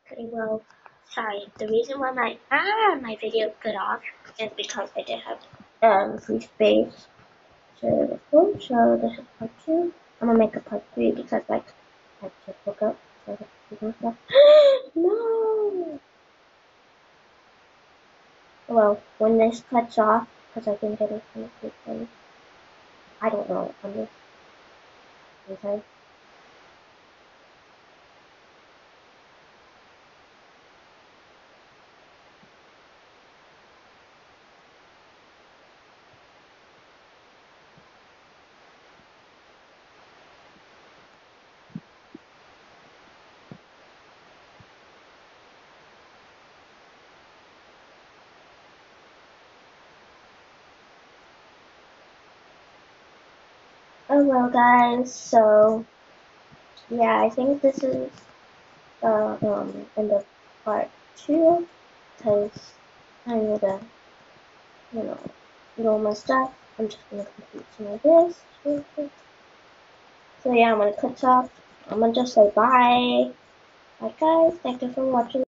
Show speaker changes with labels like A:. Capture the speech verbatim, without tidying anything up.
A: Okay, well, sorry. The reason why my ah my video cut off is because I did have um free space. So cool. So this is part two. I'm gonna make a part three because like I just woke up. So I have to do stuff. No. Well, when this cuts off, because I think it is gonna take them. I don't know. I'm just okay. Oh well, guys. So yeah, I think this is uh um end of part two because I need to you know do all my stuff. I'm just gonna complete some of this real quick. So yeah, I'm gonna cut off. I'm gonna just say bye. Bye guys. Thank you for watching.